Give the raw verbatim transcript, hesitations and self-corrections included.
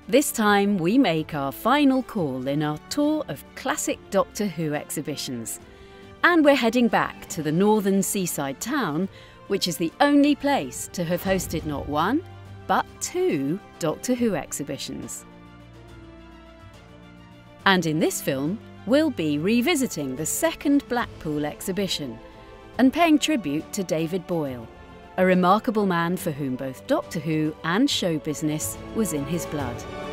This time we make our final call in our tour of classic Doctor Who exhibitions. And we're heading back to the northern seaside town, which is the only place to have hosted not one, but two Doctor Who exhibitions. And in this film, we'll be revisiting the second Blackpool exhibition and paying tribute to David Boyle, a remarkable man for whom both Doctor Who and show business was in his blood.